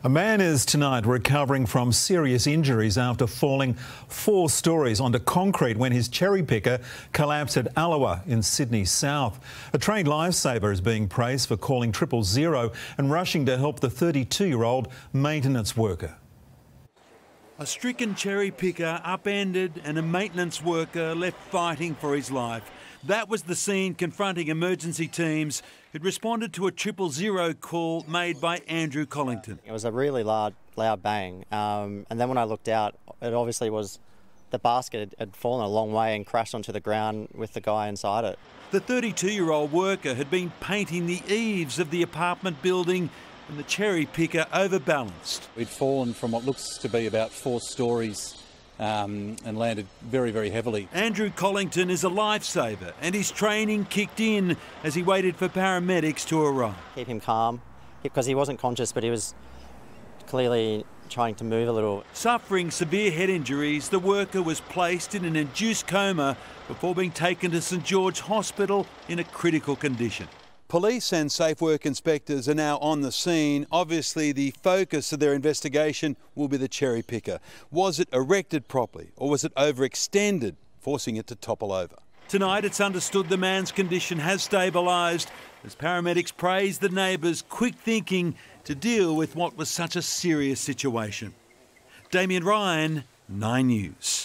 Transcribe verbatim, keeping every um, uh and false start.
A man is tonight recovering from serious injuries after falling four storeys onto concrete when his cherry picker collapsed at Alloa in Sydney South. A trained lifesaver is being praised for calling triple zero and rushing to help the thirty-two-year-old maintenance worker. A stricken cherry picker upended and a maintenance worker left fighting for his life. That was the scene confronting emergency teams who'd responded to a triple zero call made by Andrew Collington. It was a really loud, loud bang, um, and then when I looked out, it obviously was the basket had fallen a long way and crashed onto the ground with the guy inside it. The thirty-two-year-old worker had been painting the eaves of the apartment building and the cherry picker overbalanced. We'd fallen from what looks to be about four storeys um, and landed very, very heavily. Andrew Collington is a lifesaver and his training kicked in as he waited for paramedics to arrive. Keep him calm, because he wasn't conscious, but he was clearly trying to move a little. Suffering severe head injuries, the worker was placed in an induced coma before being taken to St George Hospital in a critical condition. Police and safe work inspectors are now on the scene. Obviously, the focus of their investigation will be the cherry picker. Was it erected properly or was it overextended, forcing it to topple over? Tonight, it's understood the man's condition has stabilised as paramedics praise the neighbours' quick thinking to deal with what was such a serious situation. Damien Ryan, Nine News.